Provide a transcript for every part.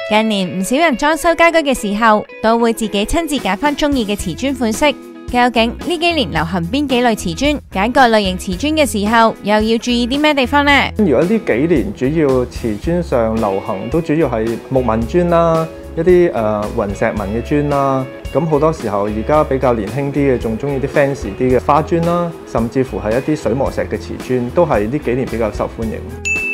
近年唔少人裝修家居嘅時候，都會自己親自揀翻中意嘅瓷磚款式。究竟呢幾年流行邊幾類瓷磚？揀個類型瓷磚嘅時候，又要注意啲咩地方呢？ 如果呢幾年主要瓷磚上流行都主要係木紋磚啦，一啲雲石紋嘅磚啦，咁好多時候而家比較年輕啲嘅，仲中意啲 fancy 啲嘅花磚啦，甚至乎係一啲水磨石嘅瓷磚，都係呢幾年比較受歡迎。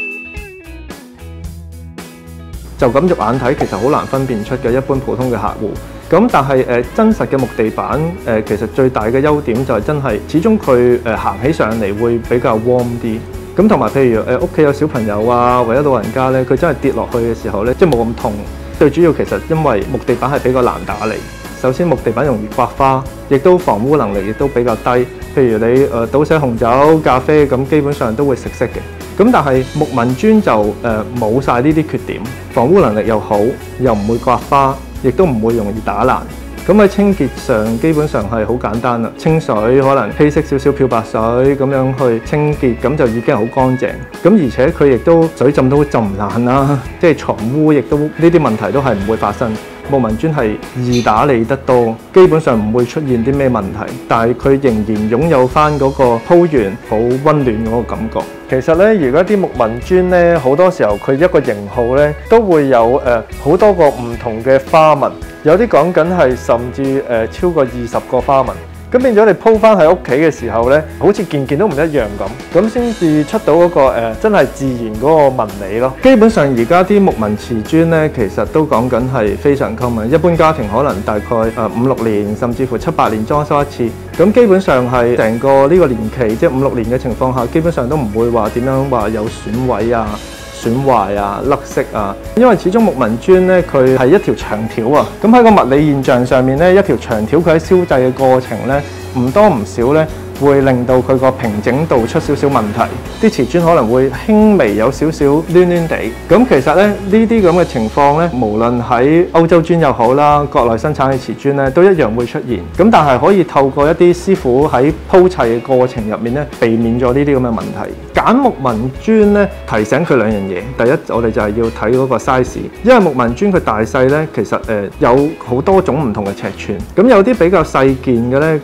就咁肉眼睇，其實好難分辨出嘅一般普通嘅客戶。咁但係真實嘅木地板其實最大嘅優點就係真係始終佢行起上嚟會比較 warm 啲。咁同埋譬如屋企有小朋友啊，或者老人家咧，佢真係跌落去嘅時候咧，即係冇咁痛。最主要其實因為木地板係比較難打理。首先木地板容易刮花，亦都防污能力亦都比較低。譬如你倒瀉紅酒、咖啡咁，基本上都會食色嘅。咁但係木紋磚就冇晒呢啲缺點，防污能力又好，又唔會刮花，亦都唔會容易打爛。咁喺清潔上基本上係好簡單啦，清水可能稀釋少少漂白水咁樣去清潔，咁就已經係好乾淨。咁而且佢亦都水浸都浸唔爛啦，即係藏污亦都呢啲問題都係唔會發生。木紋磚係易打理得多，基本上唔會出現啲咩問題，但係佢仍然擁有翻嗰個鋪完好溫暖嗰個感覺。其實咧，如果啲木紋磚咧，好多時候佢一個型號咧都會有好多個唔同嘅花紋，有啲講緊係甚至超過20個花紋。咁變咗你鋪翻喺屋企嘅時候咧，好似件件都唔一樣咁先至出到嗰個真係自然嗰個紋理咯。基本上而家啲木紋瓷磚咧，其實都講緊係非常 common，一般家庭可能大概5-6年，甚至乎7-8年裝修一次。咁基本上係成個呢個年期，即係5-6年嘅情況下，基本上都唔會話點樣話有損毀啊、損壞啊、甩色啊，因為始終木紋磚咧，佢係一條長條啊。咁喺個物理現象上面咧，一條長條佢喺燒製嘅過程咧，唔多唔少咧，會令到佢個平整度出少少問題。啲瓷磚可能會輕微有少少攣攣地。咁其實咧，呢啲咁嘅情況咧，無論喺歐洲磚又好啦，國內生產嘅瓷磚咧，都一樣會出現。咁但係可以透過一啲師傅喺鋪砌嘅過程入面咧，避免咗呢啲咁嘅問題。揀木紋磚咧，提醒佢兩樣嘢。第一，我哋就係要睇嗰個 size， 因為木紋磚佢大細咧，其實有好多種唔同嘅尺寸。咁有啲比較細件嘅咧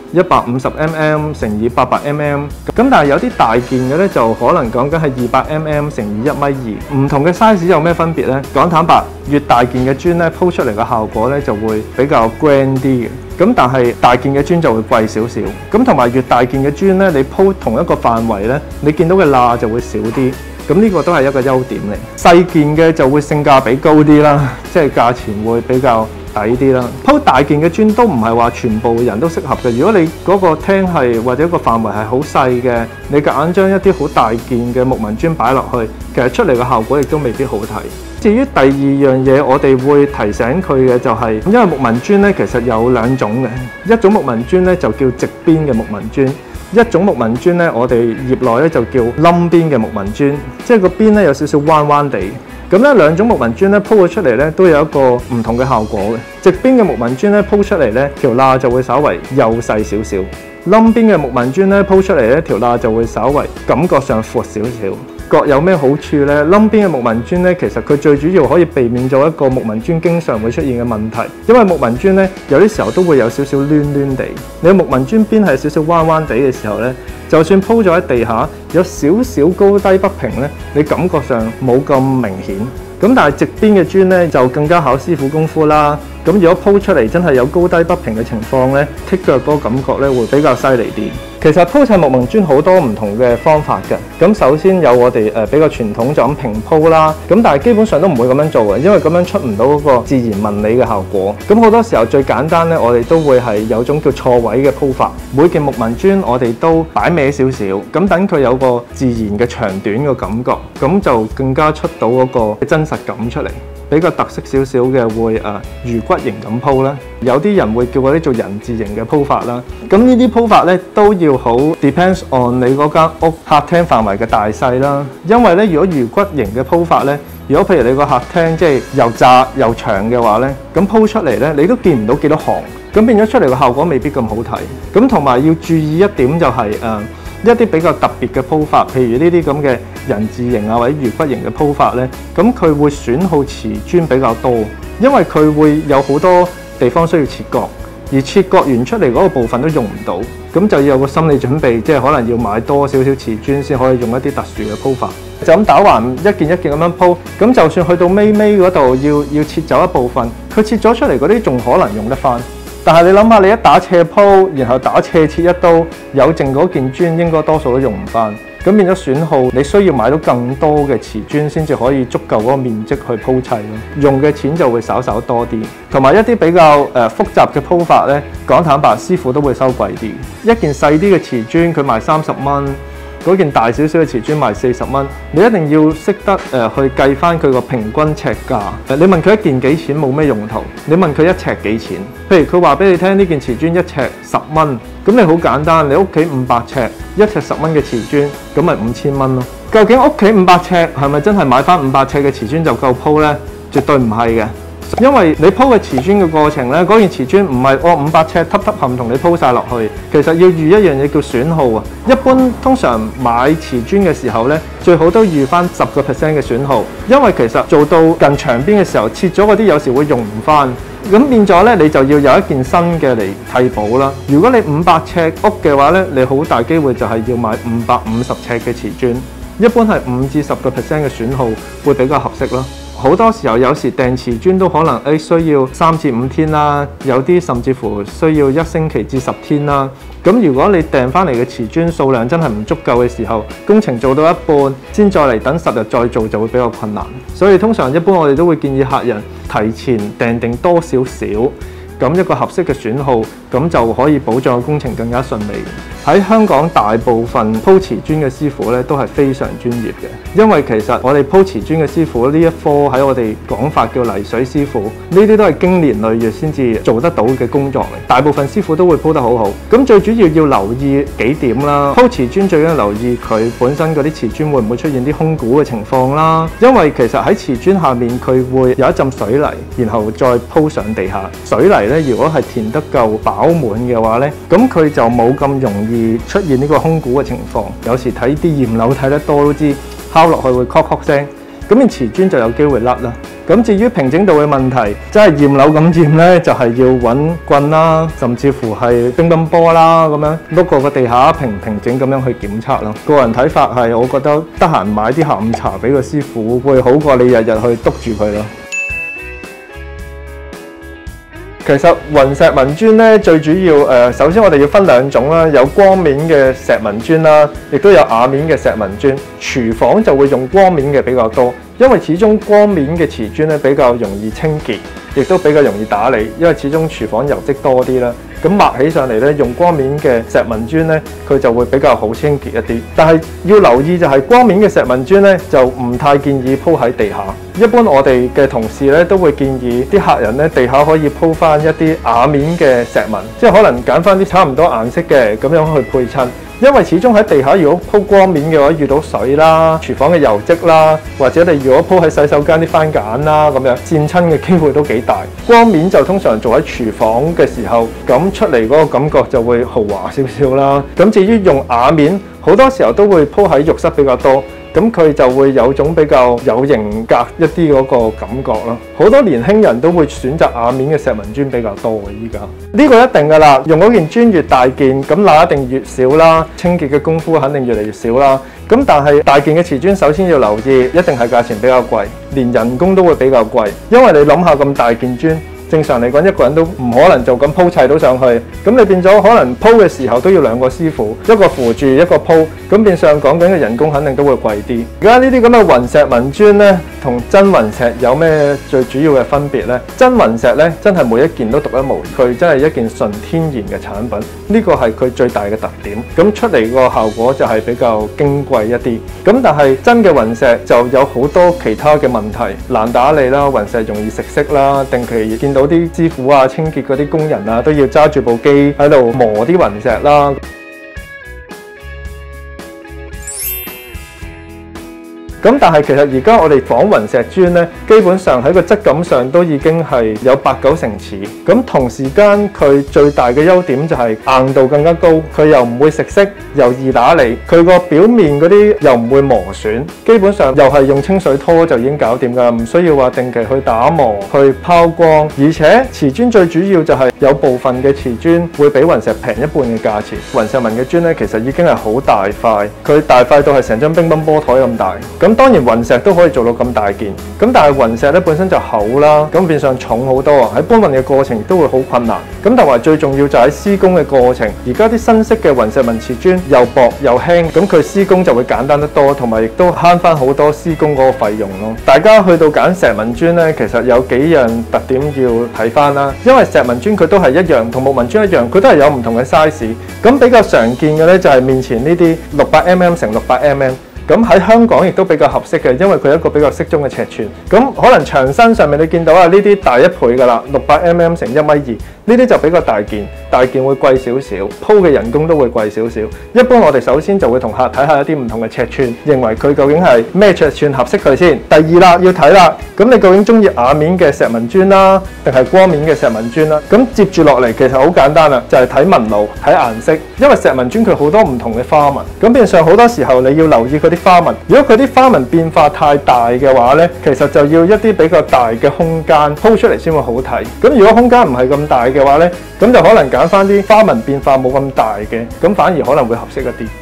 ，150mm 乘以800mm， 咁但係有啲大件嘅咧，就可能講緊係200mm乘以1.2米。唔同嘅 size 有咩分別咧？講坦白，越大件嘅磚咧，鋪出嚟嘅效果咧就會比較 grand 啲嘅。咁但係大件嘅磚就會貴少少。咁同埋越大件嘅磚咧，你鋪同一個範圍咧，你見到嘅罅就會少啲。咁呢個都係一個優點嚟。細件嘅就會性價比高啲啦，即係價錢會比較抵啲啦。鋪大件嘅磚都唔係話全部人都適合嘅。如果你嗰個廳係或者個範圍係好細嘅，你夾硬將一啲好大件嘅木紋磚擺落去，其實出嚟嘅效果亦都未必好睇。至於第二樣嘢，我哋會提醒佢嘅就係，因為木紋磚咧其實有兩種嘅，一種木紋磚咧就叫直邊嘅木紋磚。一種木紋磚咧，我哋業內咧就叫冧邊嘅木紋磚，即係個邊咧有少少彎彎地。咁咧兩種木紋磚咧鋪咗出嚟咧，都有一個唔同嘅效果嘅。直邊嘅木紋磚咧鋪出嚟咧，條罅就會稍為幼細少少；冧邊嘅木紋磚咧鋪出嚟咧，條罅就會稍為感覺上闊少少。各有咩好處呢？冧邊嘅木紋磚咧，其實佢最主要可以避免咗一個木紋磚經常會出現嘅問題，因為木紋磚咧有啲時候都會有少少攣攣地。你木紋磚邊係少少彎彎地嘅時候咧，就算鋪咗喺地下，有少少高低不平咧，你感覺上冇咁明顯。咁但係直邊嘅磚咧就更加考師傅功夫啦。咁如果鋪出嚟真係有高低不平嘅情況咧，剔腳嗰個感覺咧會比較犀利啲。其實鋪砌木紋磚好多唔同嘅方法嘅。咁首先有我哋比較傳統就咁平鋪啦。咁但係基本上都唔會咁樣做嘅，因為咁樣出唔到嗰個自然紋理嘅效果。咁好多時候最簡單咧，我哋都會係有種叫錯位嘅鋪法。每件木紋磚我哋都擺歪少少，咁等佢有個自然嘅長短嘅感覺，咁就更加出到嗰個真實感出嚟。比較特色少少嘅會魚骨形咁鋪啦，有啲人會叫嗰啲做人字形嘅鋪法啦。咁呢啲鋪法咧都要好 depends on 你嗰間屋客廳範圍嘅大細啦。因為咧，如果魚骨形嘅鋪法咧，如果譬如你個客廳即係又窄又長嘅話咧，咁鋪出嚟咧你都見唔到幾多行，咁變咗出嚟嘅效果未必咁好睇。咁同埋要注意一點就係一啲比較特別嘅鋪法，譬如呢啲咁嘅人字形啊或者魚骨形嘅鋪法呢，咁佢會損耗瓷磚比較多，因為佢會有好多地方需要切割，而切割完出嚟嗰個部分都用唔到，咁就要有個心理準備，即係可能要買多少少瓷磚先可以用一啲特殊嘅鋪法。就咁打橫一件一件咁樣鋪，咁就算去到尾嗰度要切走一部分，佢切咗出嚟嗰啲仲可能用得翻。但係你諗下，你一打斜鋪，然後打斜切一刀，有剩嗰件磚應該多數都用唔翻，咁變咗損耗，你需要買到更多嘅瓷磚先至可以足夠嗰個面積去鋪砌咯，用嘅錢就會稍稍多啲，同埋一啲比較複雜嘅鋪法呢，講坦白，師傅都會收貴啲。一件細啲嘅瓷磚佢賣30蚊。嗰件大少少嘅瓷磚賣40蚊，你一定要識得去計翻佢個平均尺價。你問佢一件幾錢冇咩用途，你問佢一尺幾錢？譬如佢話俾你聽呢件瓷磚一尺10蚊，咁你好簡單，你屋企500尺，一尺10蚊嘅瓷磚，咁咪5000蚊咯。究竟屋企500尺係咪真係買翻500尺嘅瓷磚就夠鋪呢？絕對唔係嘅。因為你鋪嘅瓷磚嘅過程呢，嗰件瓷磚唔係500尺揼冚同你鋪晒落去，其實要預一樣嘢叫損耗啊。一般通常買瓷磚嘅時候呢，最好都預翻10% 嘅損耗，因為其實做到近牆邊嘅時候，切咗嗰啲有時會用唔翻，咁變咗呢，你就要有一件新嘅嚟替補啦。如果你500尺屋嘅話呢，你好大機會就係要買550尺嘅瓷磚，一般係5至10% 嘅損耗會比較合適咯。好多時候有時訂瓷磚都可能需要3至5天啦，有啲甚至乎需要1星期至10天啦。咁如果你訂翻嚟嘅瓷磚數量真係唔足夠嘅時候，工程做到一半先再嚟等10日再做就會比較困難。所以通常一般我哋都會建議客人提前訂定多少少，咁一個合適嘅損耗，咁就可以保障工程更加順利。喺香港大部分鋪瓷磚嘅師傅咧都係非常專業嘅，因為其實我哋鋪瓷磚嘅師傅呢一科喺我哋講法叫泥水師傅，呢啲都係經年累月先至做得到嘅工作嚟。大部分師傅都會鋪得好好，咁最主要留意幾點啦。鋪瓷磚最緊要留意佢本身嗰啲瓷磚會唔會出現啲空鼓嘅情況啦，因為其實喺瓷磚下面佢會有一浸水泥，然後再鋪上地下。水泥咧如果係填得夠飽滿嘅話咧，咁佢就冇咁容易出現呢個空鼓嘅情況。有時睇啲驗樓睇得多都知，敲落去會咔咔聲，咁件瓷磚就有機會甩啦。咁至於平整度嘅問題，真係驗樓咁驗呢，就係要揾棍啦，甚至乎係乒乓波啦，咁樣碌過個地下平整咁樣去檢測咯。個人睇法係，我覺得得閒買啲下午茶俾個師傅，會好過你日日去督住佢咯。其實雲石紋磚咧，最主要首先我哋要分兩種啦，有光面嘅石紋磚啦，亦都有瓦面嘅石紋磚。廚房就會用光面嘅比較多，因為始終光面嘅瓷磚咧比較容易清潔，亦都比較容易打理，因為始終廚房油漬多啲啦。咁抹起上嚟咧，用光面嘅石紋磚咧，佢就會比較好清潔一啲。但係要留意就係光面嘅石紋磚咧，就唔太建議鋪喺地下。一般我哋嘅同事咧都會建議啲客人咧地下可以鋪翻一啲瓦面嘅石紋，即係可能揀翻啲差唔多顏色嘅咁樣去配襯。因為始終喺地下如果鋪光面嘅話，遇到水啦、廚房嘅油漬啦，或者你如果鋪喺洗手間啲番梘啦咁樣，跣親嘅機會都幾大。光面就通常做喺廚房嘅時候，咁出嚟嗰個感覺就會豪華少少啦。咁至於用瓦面，好多時候都會鋪喺浴室比較多。咁佢就會有種比較有型格一啲嗰個感覺咯。好多年輕人都會選擇瓦面嘅石紋磚比較多嘅依家。呢個一定㗎啦，用嗰件磚越大件，咁罅一定越少啦，清潔嘅功夫肯定越嚟越少啦。咁但係大件嘅瓷磚首先要留意，一定係價錢比較貴，連人工都會比較貴，因為你諗下咁大件磚。正常嚟講，一個人都唔可能就咁鋪砌到上去，咁你變咗可能鋪嘅時候都要2個師傅，一個扶住一個鋪，咁變相講緊嘅人工肯定都會貴啲。而家呢啲咁嘅雲石紋磚呢，同真雲石有咩最主要嘅分別呢？真雲石呢，真係每一件都獨一無二，佢真係一件純天然嘅產品，呢個係佢最大嘅特點。咁出嚟個效果就係比較矜貴一啲。咁但係真嘅雲石就有好多其他嘅問題，難打理啦，雲石容易食色啦，定期見到啲師傅啊、清潔嗰啲工人啊，都要揸住部機喺度磨啲雲石啦。 咁但係其實而家我哋仿雲石磚咧，基本上喺個質感上都已經係有8-9成似。咁同時間佢最大嘅優點就係硬度更加高，佢又唔會食色，又易打理，佢個表面嗰啲又唔會磨損，基本上又係用清水拖就已經搞掂㗎，唔需要話定期去打磨、去拋光。而且瓷磚最主要就係有部分嘅瓷磚會比雲石平一半嘅價錢。雲石紋嘅磚咧，其實已經係好大塊，佢大塊到係成張乒乓波台咁大。咁當然雲石都可以做到咁大件，咁但係雲石咧本身就厚啦，咁變相重好多啊！喺搬運嘅過程都會好困難。咁同埋最重要就喺施工嘅過程，而家啲新式嘅雲石紋瓷磚又薄又輕，咁佢施工就會簡單得多，同埋亦都慳翻好多施工嗰個費用咯。大家去到揀石紋磚咧，其實有幾樣特點要睇翻啦。因為石紋磚佢都係一樣，同木紋磚一樣，佢都係有唔同嘅 size。咁比較常見嘅咧就係面前呢啲600mm乘600mm。咁喺香港亦都比較合適嘅，因為佢係一個比較適中嘅尺寸。咁可能牆身上面你見到啊，呢啲大1倍㗎啦，600mm乘1.2米，呢啲就比較大件，大件會貴少少，鋪嘅人工都會貴少少。一般我哋首先就會同客睇下一啲唔同嘅尺寸，認為佢究竟係咩尺寸合適佢先。第二啦，要睇啦，咁你究竟中意瓦面嘅石紋磚啦，定係光面嘅石紋磚啦？咁接住落嚟其實好簡單啦，就係睇紋路、睇顏色，因為石紋磚佢好多唔同嘅花紋，咁變相好多時候你要留意佢啲花紋。如果佢啲花紋變化太大嘅話呢，其實就要一啲比較大嘅空間鋪出嚟先會好睇。咁如果空間唔係咁大嘅話呢，咁就可能揀翻啲花紋變化冇咁大嘅，咁反而可能會合適一啲。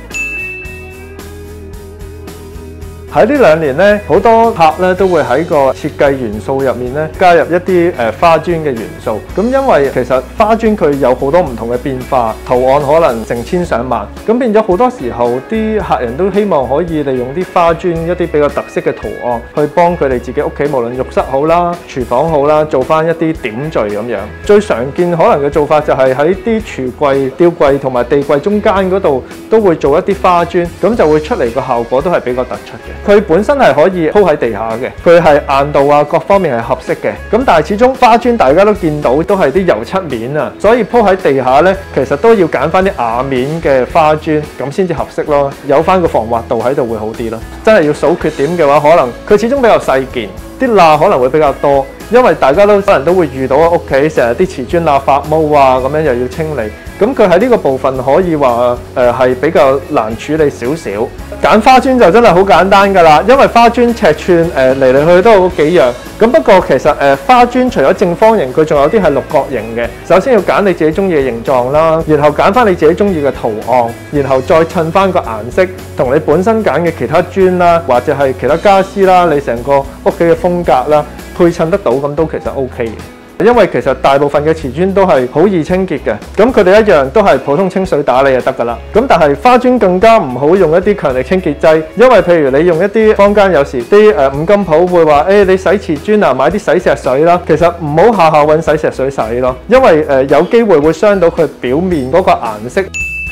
喺呢2年咧，好多客咧都會喺個設計元素入面咧加入一啲花磚嘅元素。咁因為其實花磚佢有好多唔同嘅變化，圖案可能成千上萬，咁變咗好多時候啲客人都希望可以利用啲花磚一啲比較特色嘅圖案，去幫佢哋自己屋企無論浴室好啦、廚房好啦，做翻一啲點綴咁樣。最常見可能嘅做法就係喺啲櫥櫃、吊櫃同埋地櫃中間嗰度都會做一啲花磚，咁就會出嚟個效果都係比較突出嘅。佢本身係可以鋪喺地下嘅，佢係硬度啊各方面係合適嘅。咁但係始終花磚大家都見到都係啲油漆面啊，所以鋪喺地下呢，其實都要揀翻啲瓦面嘅花磚咁先至合適咯，有翻個防滑度喺度會好啲咯。真係要數缺點嘅話，可能佢始終比較細件，啲罅可能會比較多，因為大家都可能都會遇到屋企成日啲瓷磚罅發毛啊，咁樣又要清理。咁佢喺呢個部分可以話係比較難處理少少。揀花磚就真係好簡單㗎啦，因為花磚尺寸嚟嚟去去都有嗰幾樣。咁不過其實花磚除咗正方形，佢仲有啲係六角形嘅。首先要揀你自己中意嘅形狀啦，然後揀翻你自己中意嘅圖案，然後再襯翻個顏色同你本身揀嘅其他磚啦，或者係其他家私啦，你成個屋企嘅風格啦，配襯得到咁都其實 OK 嘅。因為其實大部分嘅瓷磚都係好易清潔嘅，咁佢哋一樣都係普通清水打理就得㗎啦。咁但係花磚更加唔好用一啲強力清潔劑，因為譬如你用一啲坊間有時啲五金鋪會話，你洗瓷磚啊買啲洗石水啦，其實唔好下下揾洗石水洗咯，因為有機會會傷到佢表面嗰個顏色。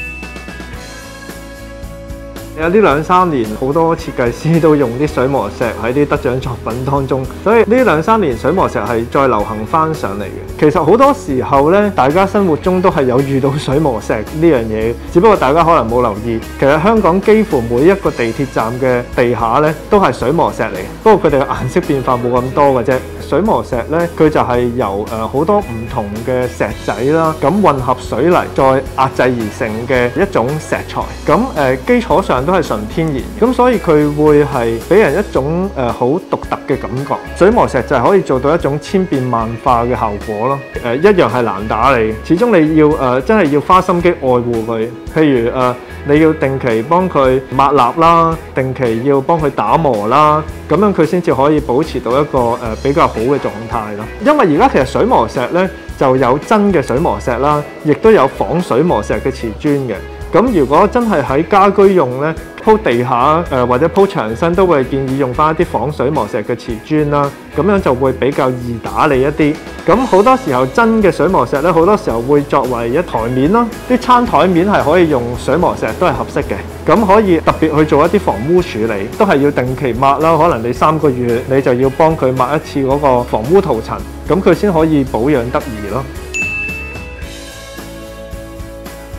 有呢2-3年，好多設計師都用啲水磨石喺啲得獎作品當中，所以呢2-3年水磨石係再流行翻上嚟嘅。其實好多時候呢，大家生活中都係有遇到水磨石呢樣嘢，只不過大家可能冇留意。其實香港幾乎每一個地鐵站嘅地下呢都係水磨石嚟，不過佢哋嘅顏色變化冇咁多嘅啫。水磨石呢，佢就係由好多唔同嘅石仔啦，咁混合水泥再壓製而成嘅一種石材。咁基礎上都係純天然，咁所以佢會係俾人一種好獨特嘅感覺。水磨石就係可以做到一種千變萬化嘅效果咯。一樣係難打理，始終你要真係要花心機愛護佢。譬如你要定期幫佢抹蠟啦，定期要幫佢打磨啦，咁樣佢先至可以保持到一個比較好嘅狀態咯。因為而家其實水磨石呢就有真嘅水磨石啦，亦都有仿水磨石嘅瓷磚嘅。咁如果真係喺家居用呢，鋪地下或者鋪牆身都會建議用翻一啲仿水磨石嘅瓷磚啦，咁樣就會比較易打理一啲。咁好多時候真嘅水磨石呢，好多時候會作為一台面啦，啲餐台面係可以用水磨石都係合適嘅。咁可以特別去做一啲防污處理，都係要定期抹啦。可能你3個月你就要幫佢抹一次嗰個防污塗層，咁佢先可以保養得宜咯。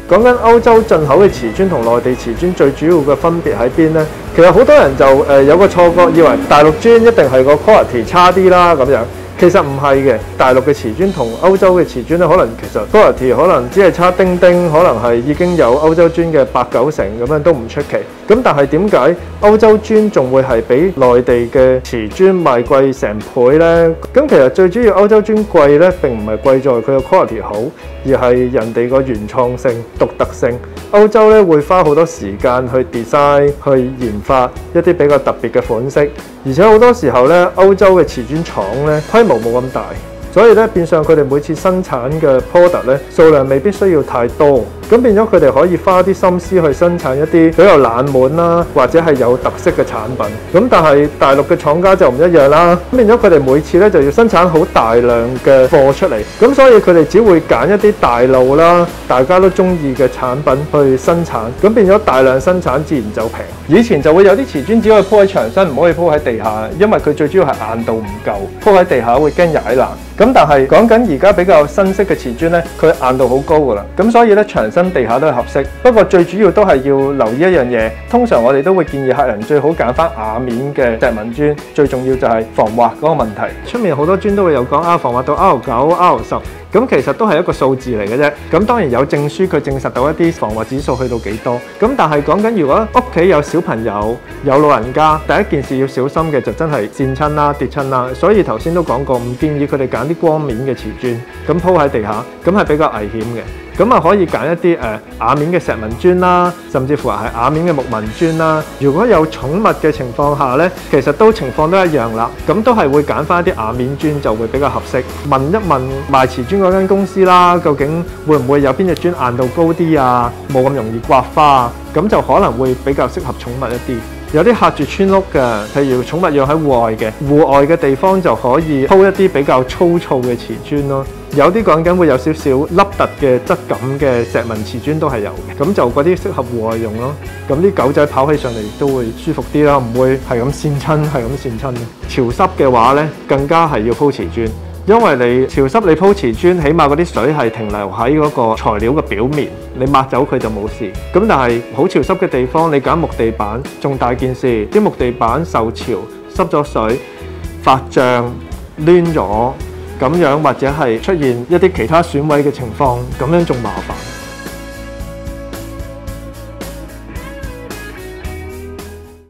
講緊歐洲進口嘅瓷磚同內地瓷磚最主要嘅分別喺邊呢？其實好多人就有個錯覺，以為大陸磚一定係個 quality 差啲啦咁樣。其實唔係嘅，大陸嘅瓷磚同歐洲嘅瓷磚咧，可能其實 quality 可能只係差丁丁，可能係已經有歐洲磚嘅8-9成咁樣都唔出奇。咁但係點解歐洲磚仲會係比內地嘅瓷磚賣貴成倍呢？咁其實最主要歐洲磚貴呢，並唔係貴在佢嘅 quality 好，而係人哋個原創性、獨特性。歐洲咧會花好多時間去 design、去研發一啲比較特別嘅款式，而且好多時候咧，歐洲嘅瓷磚廠咧規模冇咁大，所以咧變相佢哋每次生產嘅 product 咧數量未必需要太多，咁變咗佢哋可以花啲心思去生產一啲比較冷門啦，或者係有特色嘅產品。咁但係大陸嘅廠家就唔一樣啦，咁變咗佢哋每次咧就要生產好大量嘅貨出嚟，咁所以佢哋只會揀一啲大路啦，大家都中意嘅產品去生產，咁變咗大量生產自然就平。以前就會有啲瓷磚只可以鋪喺牆身，唔可以鋪喺地下，因為佢最主要係硬度唔夠，鋪喺地下會驚踩爛。咁但係講緊而家比較新式嘅瓷磚咧，佢硬度好高㗎啦，咁所以咧牆身地下都係合適。不過最主要都係要留意一樣嘢，通常我哋都會建議客人最好揀翻瓦面嘅石紋磚，最重要就係防滑嗰個問題。出面好多磚都會有講防滑到 R9、R10。咁其實都係一個數字嚟嘅啫，咁當然有證書佢證實到一啲防滑指數去到幾多，咁但係講緊如果屋企有小朋友、有老人家，第一件事要小心嘅就真係跣親啦、跌親啦，所以頭先都講過，唔建議佢哋揀啲光面嘅瓷磚，咁鋪喺地下，咁係比較危險嘅。咁啊可以揀一啲瓦面嘅石紋磚啦，甚至乎係瓦面嘅木紋磚啦。如果有寵物嘅情況下呢，其實都情況都一樣啦，咁都係會揀翻一啲瓦面磚就會比較合適。問一問賣瓷磚嗰間公司啦，究竟會唔會有邊隻磚硬度高啲啊，冇咁容易刮花啊，咁就可能會比較適合寵物一啲。有啲客住村屋嘅，譬如寵物養喺戶外嘅，戶外嘅地方就可以鋪一啲比較粗糙嘅瓷磚咯。有啲講緊會有少少凹凸嘅質感嘅石紋瓷磚都係有嘅，咁就嗰啲適合戶外用咯。咁啲狗仔跑起上嚟都會舒服啲啦，唔會係咁跣親，係咁跣親。潮濕嘅話呢，更加係要鋪瓷磚。因為你潮濕，你鋪瓷磚，起碼嗰啲水係停留喺嗰個材料嘅表面，你抹走佢就冇事。咁但係好潮濕嘅地方，你揀木地板，仲大件事，啲木地板受潮、濕咗水、發脹、攣咗，咁樣或者係出現一啲其他損毀嘅情況，咁樣仲麻煩。